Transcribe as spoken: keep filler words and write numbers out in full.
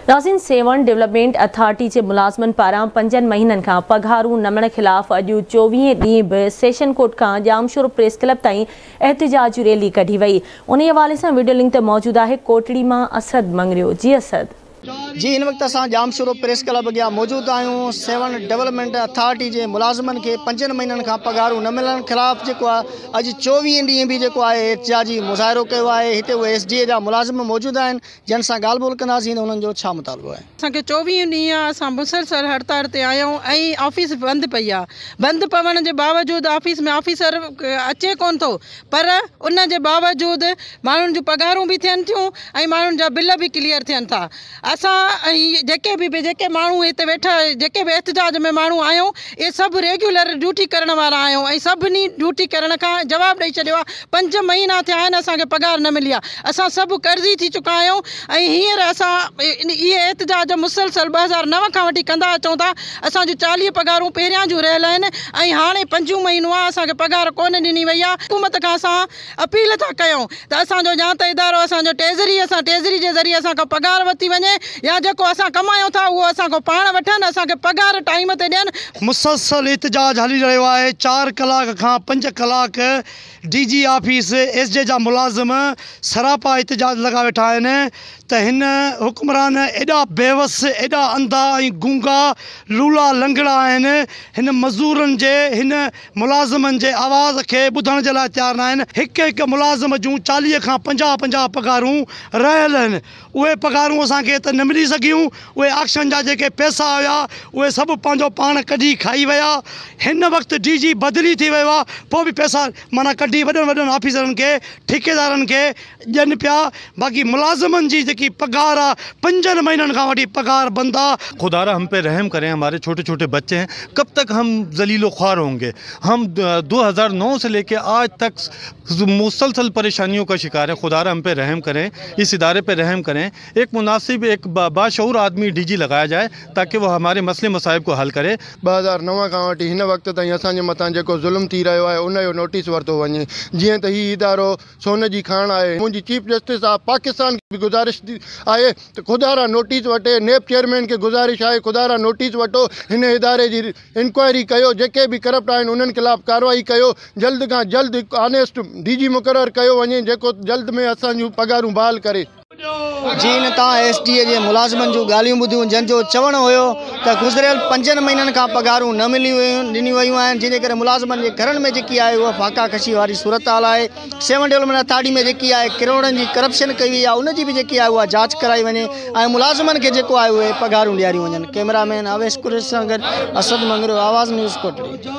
नाज़रीन, seven development authority के मुलाज़मन पारां पंजन महीनन का पघारूं न मिलण खिलाफ़ अॼु चोवीह ॾींहं बि सेशन कोर्ट का जामशोर प्रेस क्लब ताईं एहतिजाज रैली कढी वई। उन हवाले से वीडियो लिंक ते मौजूद है कोटड़ी मां असद मंगरियो। जी असद जी, इन वक्त असां जामशोर प्रेस क्लब अॻियां मौजूद आहियूं। सेवन डेवलपमेंट अथॉरिटी के मुलाज़मन के पंजन महीनन का पघारूं न मिलण खिलाफ़ जेको आहे अॼु चोवीह ॾींहं भी जेको आहे एहतिजाजी मुज़ाहिरो कयो आहे। हिते उहे एस डी ए जा मुलाज़िम मौजूद आहिनि जिन सां ॻाल्हि ॿोल कंदासीं त उन्हनि जो छा मुतालबो आहे। असांखे चोवीह ॾींहं असां मुसलसल हड़ताल ते आहियूं ऐं ऑफिस बंदि पई आहे। बंदि पवण जे बावजूद ऑफिस में ऑफिसर अचे कोन थो, पर उन जे बावजूद माण्हुनि जूं पघारूं भी थियनि थियूं ऐं माण्हुनि जा बिल भी क्लियर थियनि था। असां जेके भी जेके माण्हू हिते वेठा जेके भी एहतिजाज में माण्हू आहियूं ये सभु रेगुलर ड्यूटी करण वारा आहियूं ऐं सभिनी ड्यूटी करण खां जवाबु ॾेई छॾियो आहे। पंज महीना थिया आहिनि असांखे पघार न मिली आहे। असां सभु कर्ज़ी थी चुका आहियूं ऐं हींअर असां इहे एहतिजाज मुसलसल ॿ हज़ार नव खां वठी कंदा अचूं था। असांजूं चालीह पघारूं पहिरियां जूं रहियल आहिनि ऐं हाणे पंजूं महीनूं आहे असांखे पघार कोन ॾिनी वई आहे। हुकूमत खां असां अपील था कयूं त असांजो या त इदारो असांजो टेज़री असां टेज़री जे ज़रिए असांखां पघार वरिती वञे या जेको असां कमायूं था उहो असांखां पाण वठनि, असांखे पघार टाइम ते ॾियनि। मुसलसल एहतिजाज हली रहियो आहे। चार कलाक खां पंज कलाक डी जी ऑफिस एस जे जा मुलाज़िम सरापा एहतिजाज लॻा वेठा आहिनि त हिन हुक्मरान एॾा बेवस एॾा अंधा ऐं गूंगा लूला लंगड़ा आहिनि। हिन मज़दूरनि जे हिन मुलाज़िमनि जे आवाज़ खे ॿुधण जे लाइ तयारु न आहिनि। हिकु हिकु मुलाज़िम जूं चालीह खां पंजाह पंजाह पघारूं रहियल आहिनि। उहे पघारूं असांखे त न मिली सघियूं। उहे ऑक्शन जा जेके पैसा हुया उहे सभु पंहिंजो पाण कढी खाई विया। हिन वक़्तु डी जी बदिली थी वियो आहे, पोइ बि पैसा माना कढी वॾनि वॾनि ऑफिसरनि खे ठेकेदारनि खे ॾियनि पिया। बाक़ी मुलाज़िमनि जी जेकी पघार आहे पंजनि महीननि खां वठी पघार बंद आहे। खुदारा हम पे रहम करें, हमारे छोटे छोटे बच्चे हैं, कब तक हम जलीलो ख्वार होंगे। हम दो हज़ार नौ से लेके आज तक मुसलसल परेशानियों का शिकार है। खुदारा हम पे रहम करें, इस इदारे पे रहम करें। एक मुनासिब एक बाशऊर आदमी डी जी लगाया जाए ताकि वो हमारे मसले मसाइब को हल करे। ॿ हज़ार नव खां वठी हिन वक़्त ताईं असांजे मथां जेको ज़ुल्म थी रहियो आहे उन जो नोटिस वरितो वञे। जीअं त हीउ इदारो सोन जी खाण आहे। मुंहिंजी चीफ जस्टिस आहे पाकिस्तान की गुज़ारिश आहे त खुदारा नोटिस वठे। नेब चेयरमैन खे गुज़ारिश आहे खुदारा नोटिस वठो, हिन इदारे जी इंक्वायरी कयो, जेके भी करप्ट आहिनि उन्हनि खिलाफ़ कार्रवाई कयो। जल्द खां जल्द हिकु ऑनेस्ट डी जी मुक़ररु कयो वञे जेको जल्द में असांजूं पघारूं बहाल करे। जी, न तव्हां एस डी ए जे मुलाज़िमनि जूं ॻाल्हियूं ॿुधियूं जंहिंजो चवणु हुयो त गुज़िरियल पंजनि महीननि खां पघारूं न मिली वियूं ॾिनी वियूं आहिनि, जंहिंजे करे मुलाज़िमनि जे घरनि में जेकी आहे उहा फाका कशी वारी सूरत हाल आहे। सेवन डेवलपमेंट अथॉरिटी में जेकी आहे किरोड़नि जी करप्शन कई वई आहे, उनजी बि जेकी आहे उहा जांच कराई वञे ऐं मुलाज़िमनि खे जेको आहे उहे पघारूं ॾियारियूं वञनि। कैमरामैन अवेश कुरेश सां गॾु असद मंगरो, आवाज़ न्यूज़ कोटड़ी।